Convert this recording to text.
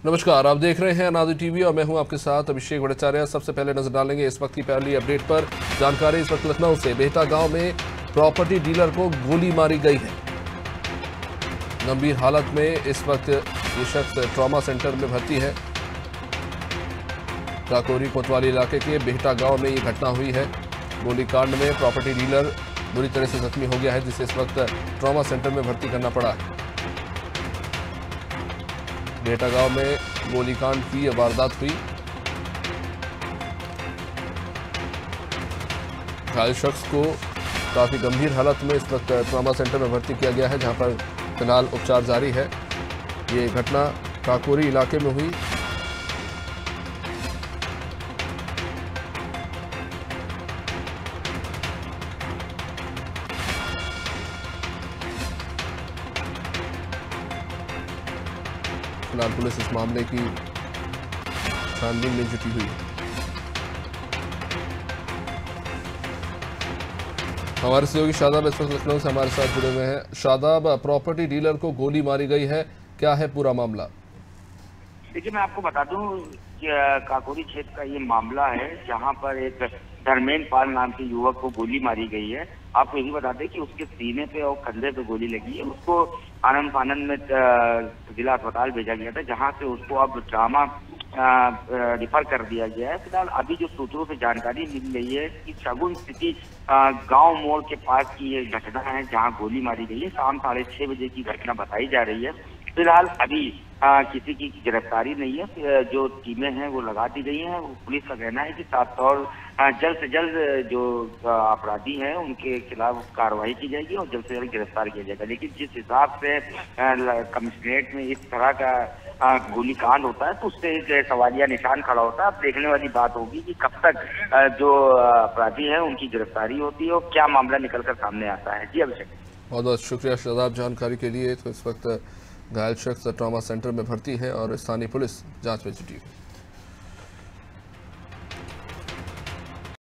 नमस्कार, आप देख रहे हैं अनादि टीवी और मैं हूं आपके साथ अभिषेक भट्टाचार्य। सबसे पहले नजर डालेंगे इस वक्त की पहली अपडेट पर। जानकारी इस वक्त लखनऊ से बेहता गांव में प्रॉपर्टी डीलर को गोली मारी गई है। गंभीर हालत में इस वक्त ये शख्स ट्रॉमा सेंटर में भर्ती है। काकोरी कोतवाली इलाके के बेहता गांव में ये घटना हुई है। गोलीकांड में प्रॉपर्टी डीलर बुरी तरह से जख्मी हो गया है, जिसे इस वक्त ट्रॉमा सेंटर में भर्ती करना पड़ा है। बेहता गांव में गोलीकांड की यह वारदात हुई। घायल शख्स को काफी गंभीर हालत में इस वक्त ट्रॉमा सेंटर में भर्ती किया गया है, जहां पर फिलहाल उपचार जारी है। ये घटना काकोरी इलाके में हुई। फिलहाल पुलिस इस मामले की छानबीन में जुटी हुई है। हमारे सहयोगी शादाब इस वक्त लखनऊ से हमारे साथ जुड़े हुए हैं। शादाब, प्रॉपर्टी डीलर को गोली मारी गई है, क्या है पूरा मामला? देखिए, मैं आपको बता दूं कि काकोरी क्षेत्र का ये मामला है, जहां पर एक धर्मेंद्र पाल नाम के युवक को गोली मारी गई है। आपको यही बता दें कि उसके सीने पे और कंधे पे गोली लगी है। उसको आनंद फानंद में जिला अस्पताल भेजा गया था, जहां से उसको अब ट्रामा रिफर कर दिया गया है। फिलहाल अभी जो सूत्रों से जानकारी मिल रही है कि शगुन स्थिति गांव मोड़ के पास की ये घटना है, जहां गोली मारी गई है। शाम 6:30 बजे की घटना बताई जा रही है। फिलहाल अभी किसी की गिरफ्तारी नहीं है। जो टीमें हैं वो लगा दी गई हैं। पुलिस का कहना है कि साफ तौर जल्द से जल्द जो अपराधी हैं उनके खिलाफ कार्रवाई की जाएगी और जल्द से जल्द गिरफ्तार किया जाएगा। लेकिन जिस हिसाब से कमिश्नरेट में इस तरह का गोलीकांड होता है, तो उससे एक सवालिया निशान खड़ा होता है। अब देखने वाली बात होगी कि कब तक जो अपराधी हैं उनकी गिरफ्तारी होती है और क्या मामला निकलकर सामने आता है। जी अभिषेक, बहुत बहुत शुक्रिया शादाब जानकारी के लिए। तो इस वक्त घायल शख्स ट्रॉमा सेंटर में भर्ती है और स्थानीय पुलिस जांच में जुटी है।